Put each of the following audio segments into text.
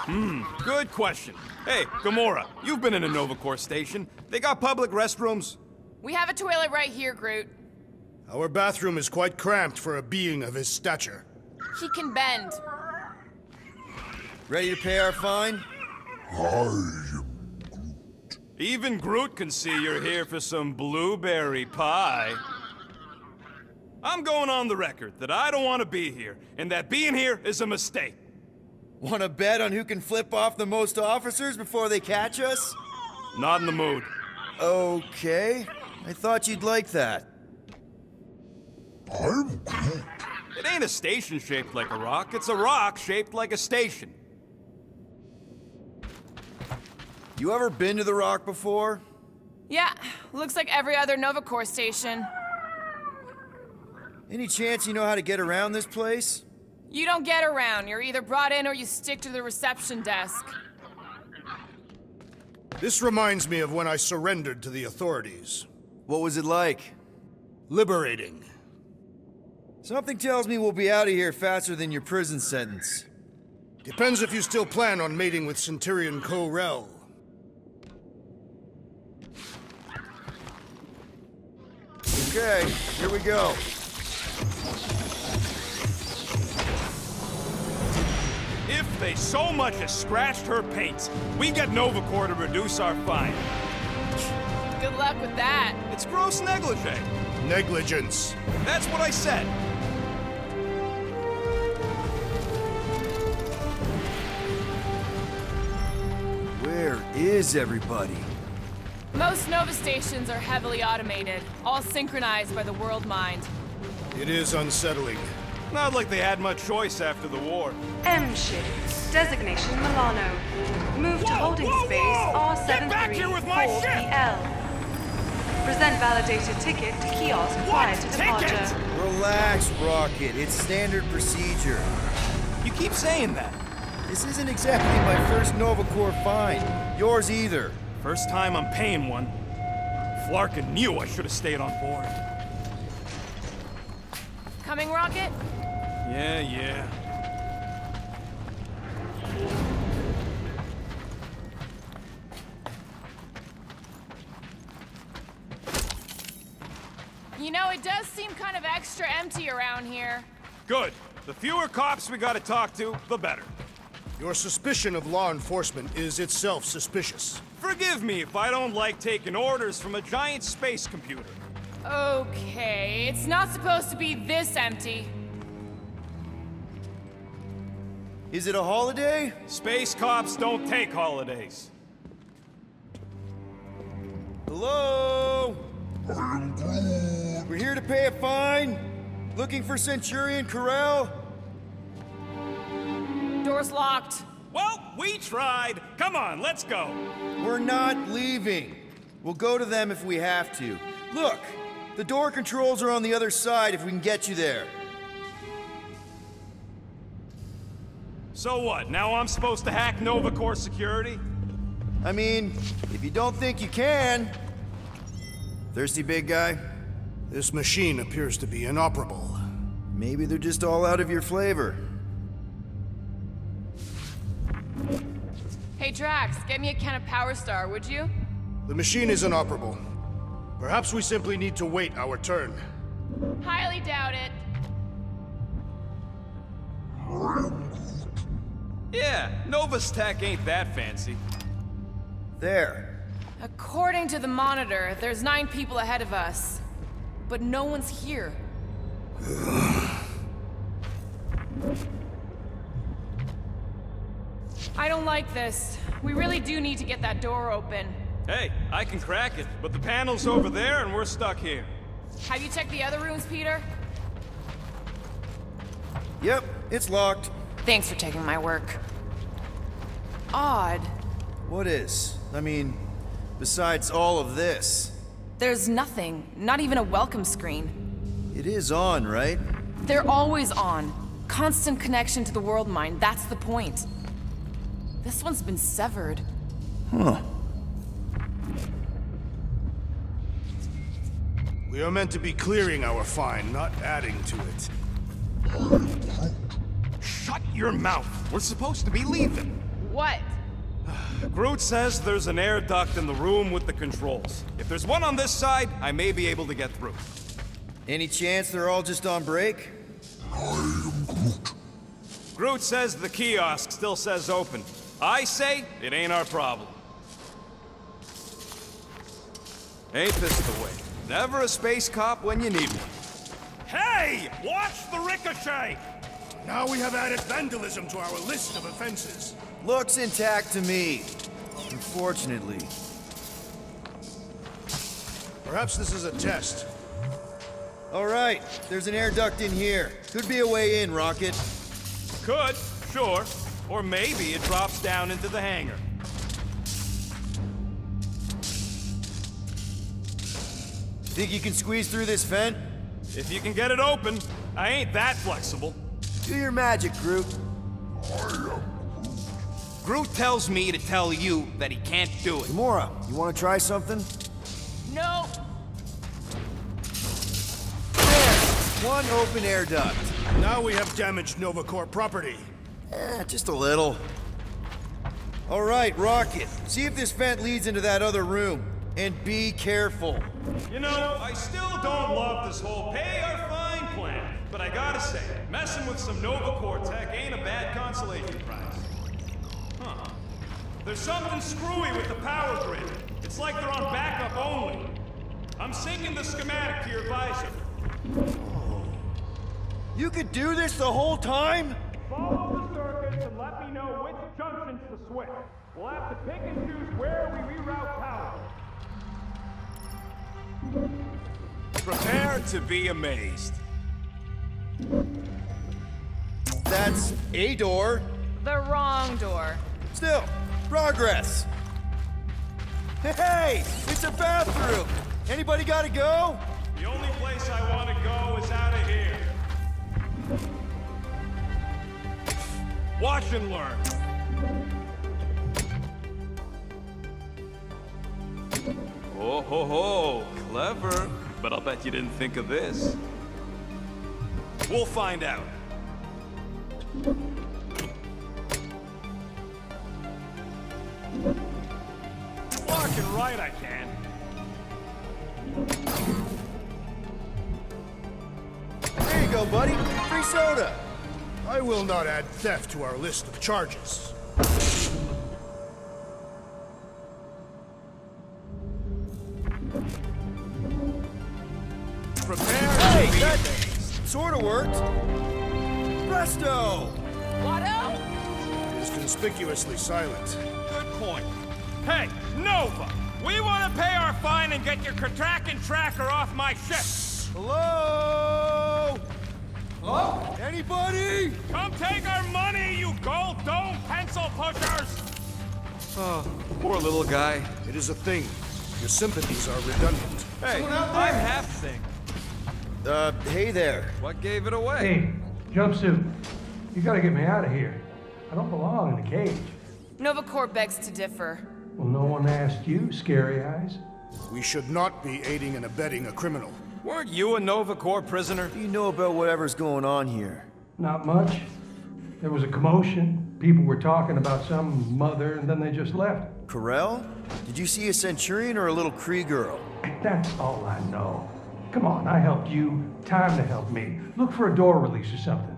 Good question. Hey, Gamora, you've been in a Nova Corps station. They got public restrooms? We have a toilet right here, Groot. Our bathroom is quite cramped for a being of his stature. He can bend. Ready to pay our fine? Even Groot can see you're here for some blueberry pie. I'm going on the record that I don't want to be here, and that being here is a mistake. Want to bet on who can flip off the most officers before they catch us? Not in the mood. Okay. I thought you'd like that. It ain't a station shaped like a rock, it's a rock shaped like a station. You ever been to the Rock before? Yeah, looks like every other Nova Corps station. Any chance you know how to get around this place? You don't get around. You're either brought in or you stick to the reception desk. This reminds me of when I surrendered to the authorities. What was it like? Liberating. Something tells me we'll be out of here faster than your prison sentence. Depends if you still plan on mating with Centurion Ko-Rel. Okay, here we go. If they so much as scratched her paints, we get Nova Corps to reduce our fine. Good luck with that. It's gross negligee. Negligence. That's what I said. Where is everybody? Most Nova stations are heavily automated, all synchronized by the world mind. It is unsettling. Not like they had much choice after the war. M ship. Designation Milano. Move to holding space Get back here with my ship! R734PL. Present validated ticket to kiosk prior to departure. Relax, Rocket. It's standard procedure. You keep saying that. This isn't exactly my first Nova Corps fine. Yours either. First time I'm paying one. Flarkin knew I should have stayed on board. Coming, Rocket? Yeah. You know, it does seem kind of extra empty around here. Good. The fewer cops we gotta talk to, the better. Your suspicion of law enforcement is itself suspicious. Forgive me if I don't like taking orders from a giant space computer. Okay, it's not supposed to be this empty. Is it a holiday? Space cops don't take holidays. Hello? We're here to pay a fine. Looking for Centurion Ko-Rel? Door's locked. Well, we tried. Come on, let's go. We're not leaving. We'll go to them if we have to. Look, the door controls are on the other side if we can get you there. So what, now I'm supposed to hack Nova Corps security? I mean, if you don't think you can. Thirsty, big guy? This machine appears to be inoperable. Maybe they're just all out of your flavor. Hey, Drax, get me a can of Power Star, would you? The machine is inoperable. Perhaps we simply need to wait our turn. Highly doubt it. Yeah, Nova's tech ain't that fancy. There. According to the monitor, there's 9 people ahead of us. But no one's here. I don't like this. We really do need to get that door open. Hey, I can crack it, but the panel's over there and we're stuck here. Have you checked the other rooms, Peter? Yep, it's locked. Thanks for taking my work. Odd. What is? I mean, besides all of this. There's nothing. Not even a welcome screen. It is on, right? They're always on. Constant connection to the world mind, that's the point. This one's been severed. Huh. We are meant to be clearing our fine, not adding to it. Shut your mouth. We're supposed to be leaving. What? Groot says there's an air duct in the room with the controls. If there's one on this side, I may be able to get through. Any chance they're all just on break? Groot says the kiosk still says open. I say it ain't our problem. Ain't this the way? Never a space cop when you need one. Hey! Watch the ricochet! Now we have added vandalism to our list of offenses. Looks intact to me. Unfortunately. Perhaps this is a test. All right, there's an air duct in here. Could be a way in, Rocket. Could, sure. Or maybe it drops down into the hangar. Think you can squeeze through this vent? If you can get it open, I ain't that flexible. Do your magic, Groot. Groot tells me to tell you that he can't do it. Gamora, you want to try something? No. There! One open air duct. Now we have damaged Nova Corps property. Just a little. All right, Rocket. See if this vent leads into that other room. And be careful. You know, I still don't love this whole pay or fine plan. But I gotta say, messing with some Nova Corps tech ain't a bad consolation prize. Huh. There's something screwy with the power grid. It's like they're on backup only. I'm syncing the schematic to your visor. You could do this the whole time? Follow the circuits and let me know which junctions to switch. We'll have to pick and choose where we reroute power. Prepare to be amazed. That's a door. The wrong door. Still, progress. Hey, it's a bathroom. Anybody gotta go? The only place I want to go is out of here. Watch and learn. Oh ho ho, clever. But I'll bet you didn't think of this. We'll find out. Walking right, I can. There you go, buddy. Free soda. I will not add theft to our list of charges. Prepare Hey, to be that amazed. sorta worked. Presto! Watto? It is conspicuously silent. Good point. Hey, Nova! We want to pay our fine and get your Kraken tracker off my ship! Hello? Hello? Anybody? Come take our money, you gold dome pencil pushers! Oh, poor little guy. It is a thing. Your sympathies are redundant. Hey, I'm half thing. Hey there. What gave it away? Hey, jumpsuit. You gotta get me out of here. I don't belong in a cage. Nova Corps begs to differ. Well, no one asked you, Scary Eyes. We should not be aiding and abetting a criminal. Weren't you a Nova Corps prisoner? What do you know about whatever's going on here? Not much. There was a commotion. People were talking about some mother, and then they just left. Corel? Did you see a Centurion or a little Kree girl? That's all I know. Come on, I helped you. Time to help me. Look for a door release or something.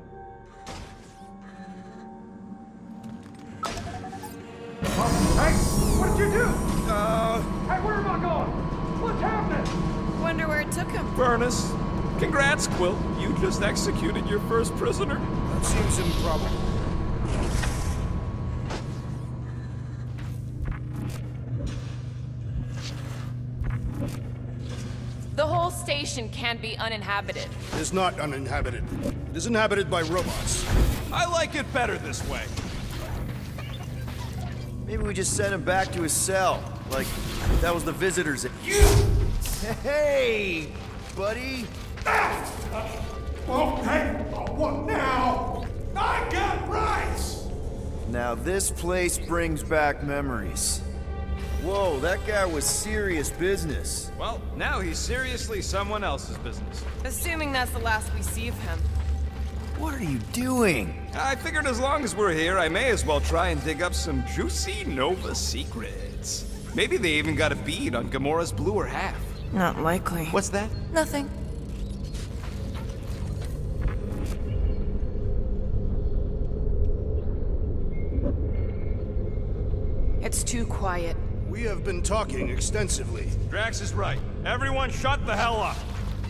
Oh, hey, what did you do? Hey, where am I going? What's happening? Wonder where it took him. Furnace. Congrats, Quill. You just executed your first prisoner. That seems improbable. The whole station can be uninhabited. It is not uninhabited. It is inhabited by robots. I like it better this way. Maybe we just send him back to his cell. Like, that was the visitors. Hey, buddy. Okay, what now? I got rights! Now this place brings back memories. Whoa, that guy was serious business. Well, now he's seriously someone else's business. Assuming that's the last we see of him. What are you doing? I figured as long as we're here, I may as well try and dig up some juicy Nova secrets. Maybe they even got a bead on Gamora's bluer half. Not likely. What's that? Nothing. It's too quiet. We have been talking extensively. Drax is right. Everyone shut the hell up.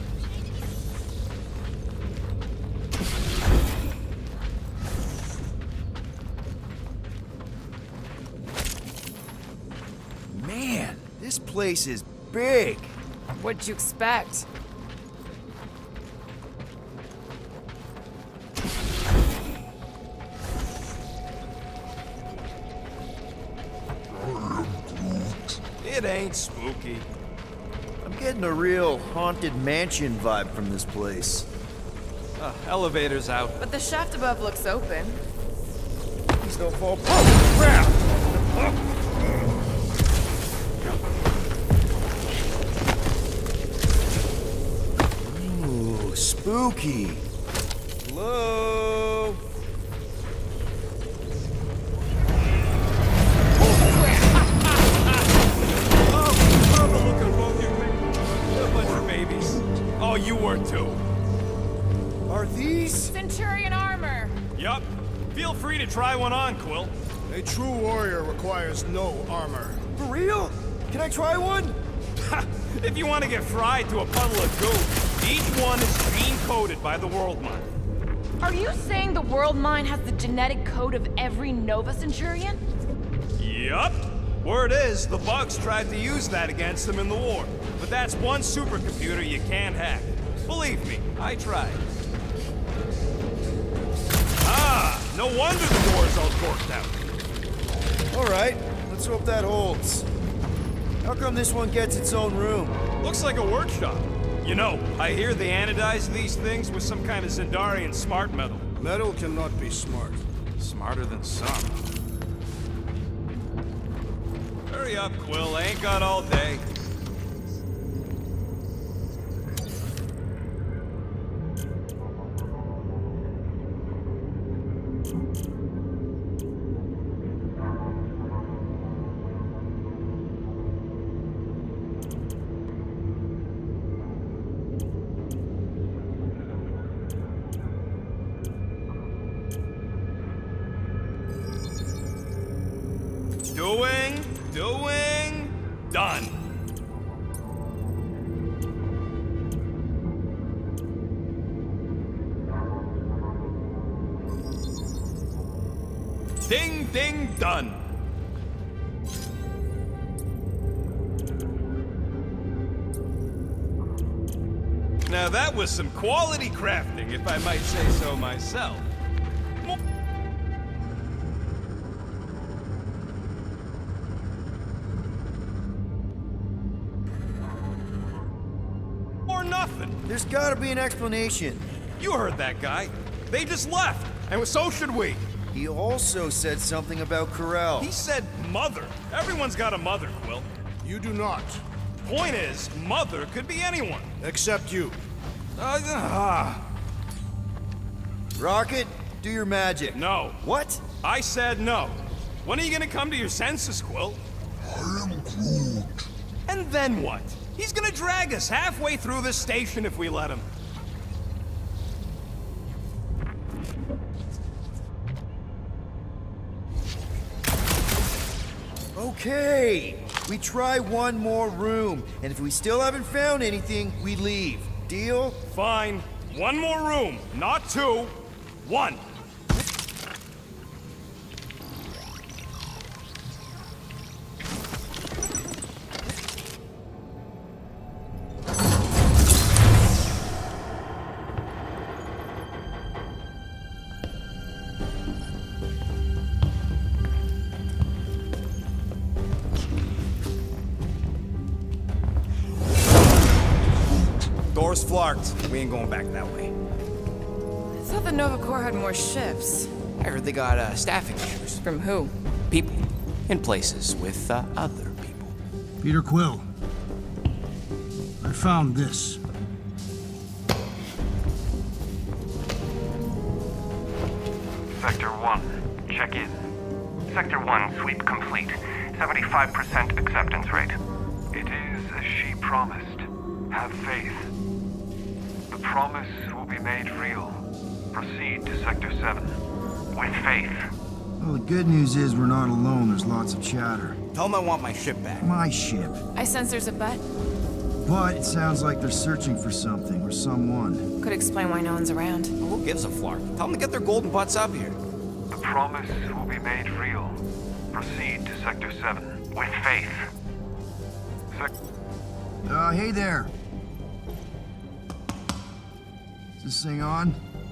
Man, this place is big. What'd you expect? It ain't spooky. I'm getting a real haunted mansion vibe from this place. Elevator's out. But the shaft above looks open. Please don't fall. Oh, crap! Ooh, spooky. Hello? Oh, you were too. Are these? Centurion armor! Yup. Feel free to try one on, Quill. A true warrior requires no armor. For real? Can I try one? If you want to get fried to a puddle of goo, each one is gene-coded by the World Mind. Are you saying the World Mind has the genetic code of every Nova Centurion? Yup. Word is, the Bugs tried to use that against them in the war. But that's one supercomputer you can't hack. Believe me, I tried. Ah, no wonder the door's all torqued out. All right, let's hope that holds. How come this one gets its own room? Looks like a workshop. You know, I hear they anodize these things with some kind of Zendarian smart metal. Metal cannot be smart. Smarter than some. Hurry up, Quill. I ain't got all day. Doing, done. Ding, ding, done. Now that was some quality crafting, if I might say so myself. Nothing. There's gotta be an explanation. You heard that guy. They just left, and so should we. He also said something about Corel. He said mother. Everyone's got a mother, Quill. You do not. Point is, mother could be anyone. Except you. Rocket, do your magic. No. What? I said no. When are you gonna come to your senses, Quill? I am Groot. And then what? He's gonna drag us halfway through this station if we let him. Okay, we try one more room, and if we still haven't found anything, we leave. Deal? Fine. One more room, not two. One. Door's flarked. We ain't going back that way. I thought the Nova Corps had more ships. I heard they got staffing issues. From who? People in places with other people. Peter Quill. I found this. check in. Sector 1 sweep complete. 75% acceptance rate. It is as she promised. Have faith. The promise will be made real. Proceed to Sector 7. With faith. Well, the good news is we're not alone. There's lots of chatter. Tell them I want my ship back. My ship. I sense there's a but. But it sounds like they're searching for something or someone. Could explain why no one's around. Who gives a flark? Tell them to get their golden butts up here. The promise will be made real. Proceed to Sector 7. With faith. Hey there. Is this thing on?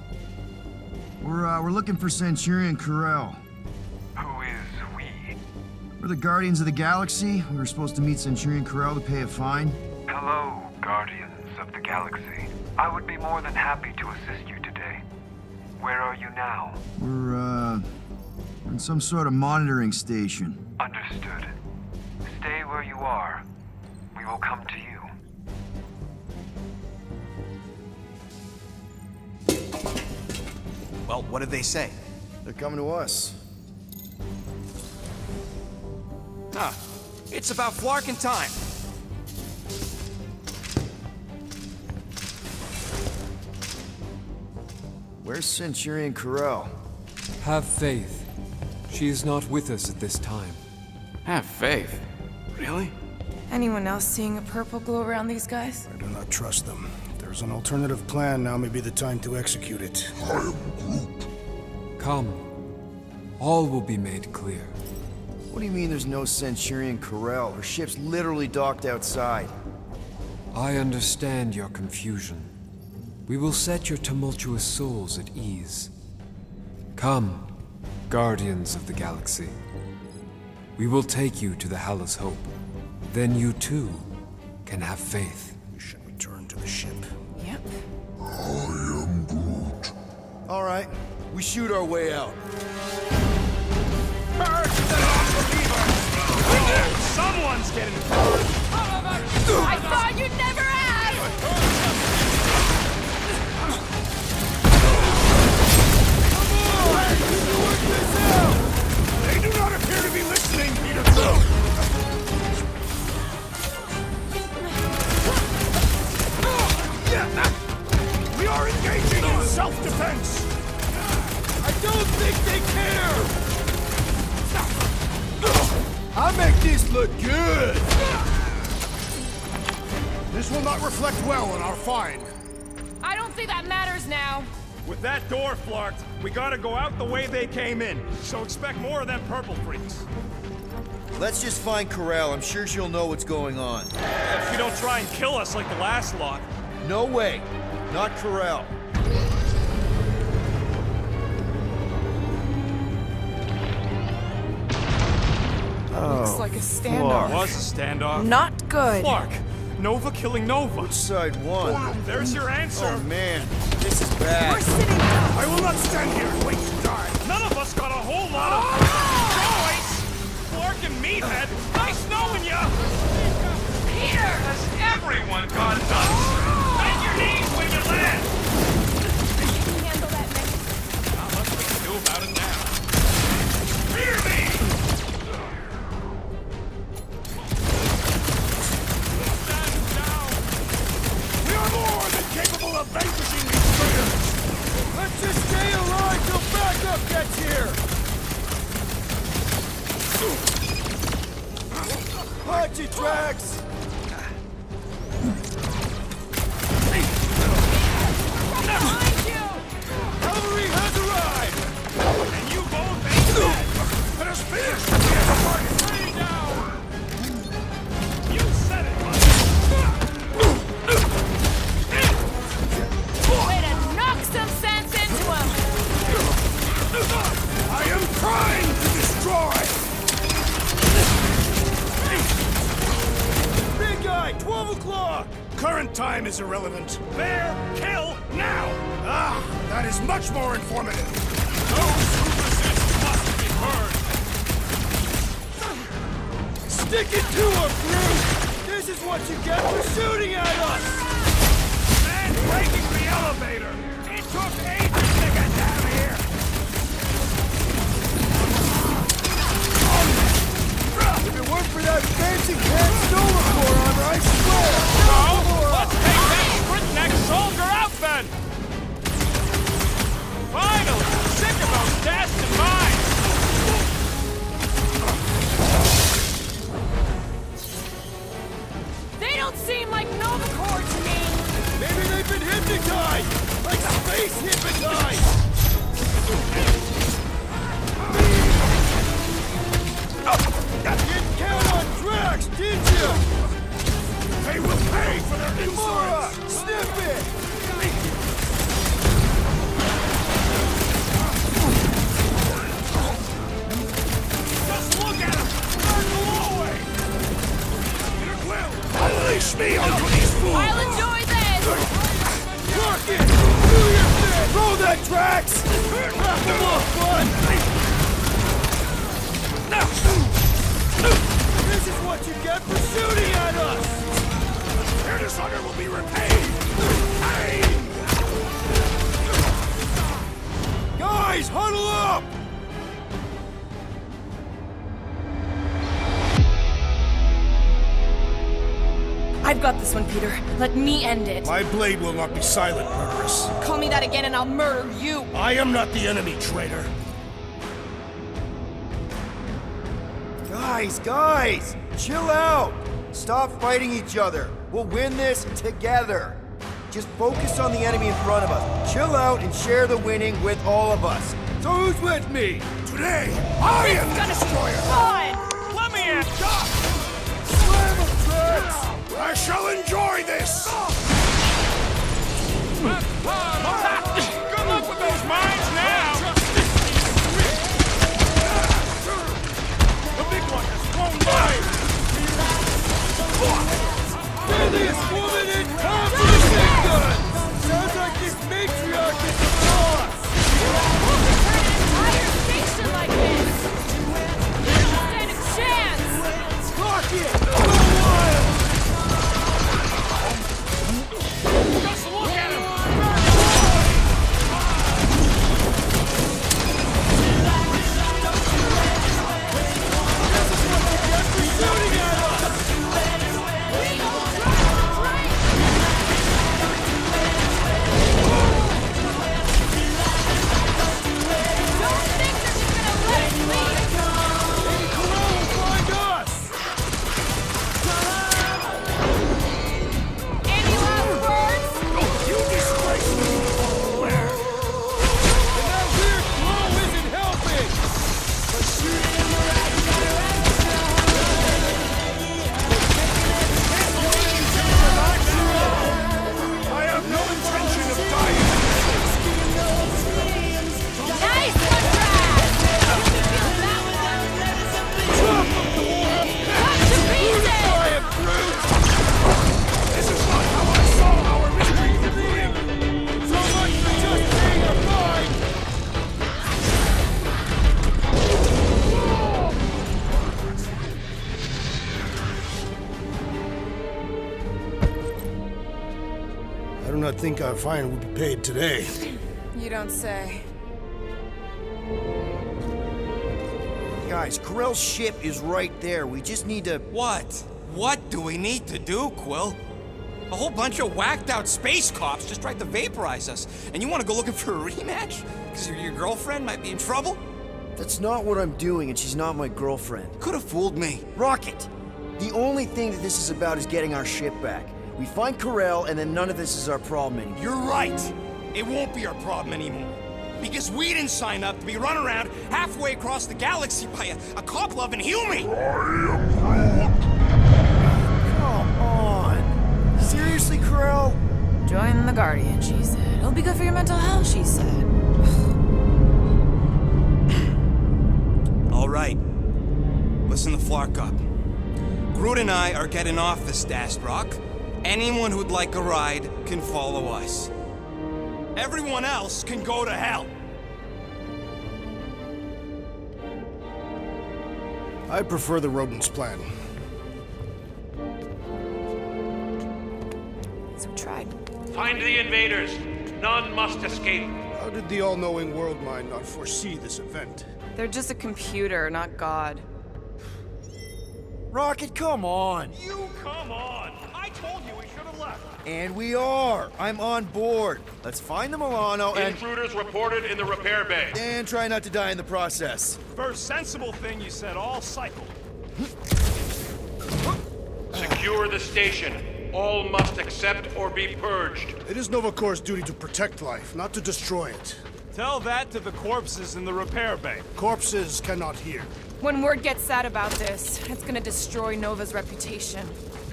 We're looking for Centurion Ko-Rel. Who is we? We're the Guardians of the Galaxy. We were supposed to meet Centurion Ko-Rel to pay a fine. Hello, Guardians of the Galaxy. I would be more than happy to assist you today. Where are you now? We're in some sort of monitoring station. Understood. Stay where you are. We will come to you. Well, what did they say? They're coming to us. Huh. It's about flarking time. Where's Centurion Ko-Rel? Have faith. She is not with us at this time. Have faith. Really? Anyone else seeing a purple glow around these guys? I do not trust them. If there's an alternative plan, now may be the time to execute it. Come. All will be made clear. What do you mean there's no Centurion Ko-Rel? Her ship's literally docked outside. I understand your confusion. We will set your tumultuous souls at ease. Come, Guardians of the Galaxy. We will take you to the Hallis Hope. Then you too can have faith. We should return to the ship. Yep. I am Groot. All right, we shoot our way out. Someone's getting... I thought you'd never ask! They do not appear to be listening, Peter. We are engaging in self-defense. I don't think they care! I make this look good! This will not reflect well on our find. I don't think that matters now. With that door flarked, we gotta go out the way they came in. So expect more of them purple freaks. Let's just find Ko-Rel. I'm sure she'll know what's going on. If you don't try and kill us like the last lot. No way. Not Ko-Rel. Looks like a standoff. Was a standoff. Not good. Flark. Nova killing Nova. Which side won? There's your answer. Oh man, this is bad. We're sitting down. I will not stand here and wait to die. None of us got a whole lot of choice. Flark and Meathead, nice knowing ya. Peter! Has everyone gone nuts? Bend your knees when you land. Handle that, man. Not much we can do about it now. Fear me! Capable of vanquishing these traitors! Let's just stay alive till backup gets here! Watch it, Drax! Behind you! Cavalry has arrived! And you both ain't dead. Let us finish the target! Lay down. You said it, buddy. Way to knock some sense into him! I am trying to destroy! Big guy, 12 o'clock! Current time is irrelevant. Bear, kill, now! Ah, that is much more informative. Those who resist must be burned. Stick it to him, Groot! This is what you get for shooting at us! Man breaking the elevator. It took ages to get down here. me onto these fools! I'll enjoy this! Rocket! Do your thing! Roll that tracks! Wrap them up, bud! This is what you get for shooting at us! Their dishonor will be repaid! Hey! Guys, huddle up! I've got this one, Peter. Let me end it. My blade will not be silent, murderess. Call me that again and I'll murder you! I am not the enemy, traitor. Guys, chill out! Stop fighting each other. We'll win this together. Just focus on the enemy in front of us. Chill out and share the winning with all of us. So who's with me? Today, I am the destroyer! Fun! Let me in! Slam him, Tracks! I shall enjoy this! Good luck with those mines now! The big one has flown by! Deadliest woman in town for the big gun! Sounds like this matriarch is the boss! Who could turn an entire station like this? You don't stand a chance! Lock it! Go wild! Just look at him! Shooting at us! I do not think our fine will be paid today. You don't say. Guys, Corell's ship is right there. We just need to... What? What do we need to do, Quill? A whole bunch of whacked-out space cops just tried to vaporize us, and you want to go looking for a rematch? Because your girlfriend might be in trouble? That's not what I'm doing, and she's not my girlfriend. Could have fooled me. Rocket! The only thing that this is about is getting our ship back. We find Corell, and then none of this is our problem anymore. You're right. It won't be our problem anymore. Because we didn't sign up to be run around halfway across the galaxy by a cop-loving human! Come on! Seriously, Corell? Join the Guardian, she said. It'll be good for your mental health, she said. All right. Listen to Flark up. Groot and I are getting off this Dast Rock. Anyone who'd like a ride can follow us. Everyone else can go to hell. I prefer the rodent's plan. So we tried. Find the invaders. None must escape. How did the all-knowing world mind not foresee this event? They're just a computer, not God. Rocket, come on! You come on! I told you we should have left. And we are! I'm on board. Let's find the Milano and... Intruders reported in the repair bay. And try not to die in the process. First sensible thing you said all cycle. Secure the station. All must accept or be purged. It is Nova Corps' duty to protect life, not to destroy it. Tell that to the corpses in the repair bay. Corpses cannot hear. When word gets out about this, it's gonna destroy Nova's reputation.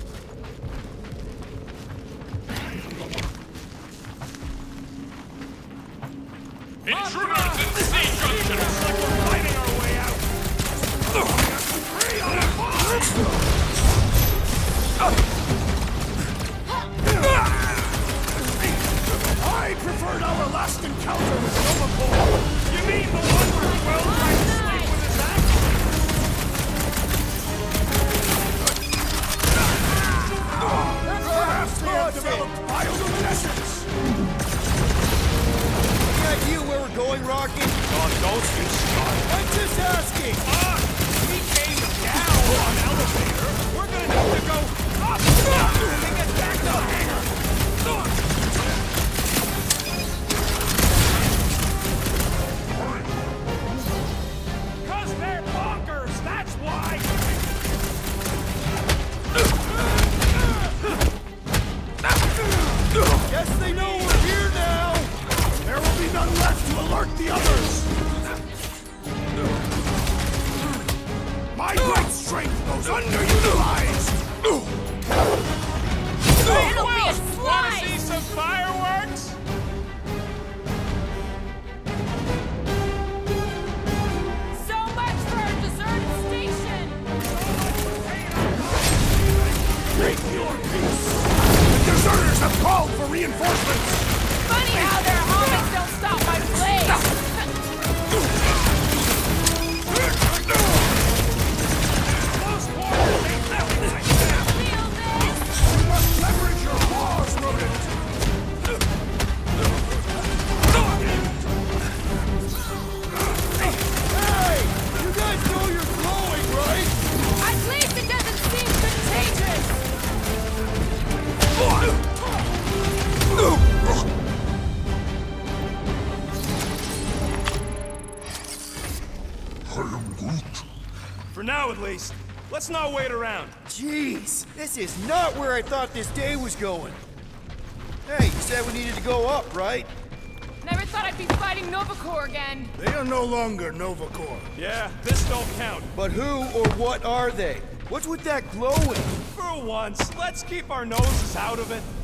Intruders at the C-junction! Looks like we're fighting our way out. encounter with Nova Corps. You mean the one where Quill tried to sleep with his axe? Perhaps they have developed bioluminescence. Any idea where we're going, Rocket? Don't you start. I'm just asking! We came down on elevator. We're gonna need to go up when we get back to the hangar. Cause they're bonkers, that's why! Guess they know we're here now! There will be none left to alert the others! My great strength goes underutilized! It'll be a Wanna slice! see some fireworks? So much for our deserted station! Make your peace! The deserters have called for reinforcements! Funny how their homage don't stop my blade! Close quarters ain't nothing like that! Feel this? You must leverage your claws, rodent! Hey! You guys know you're glowing, right? At least it doesn't seem contagious! I am Groot. For now, at least. Let's not wait around. Jeez, this is not where I thought this day was going. Hey, you said we needed to go up, right? Never thought I'd be fighting Nova Corps again. They are no longer Nova Corps. Yeah, this don't count. But who or what are they? What's with that glowing? For once, let's keep our noses out of it.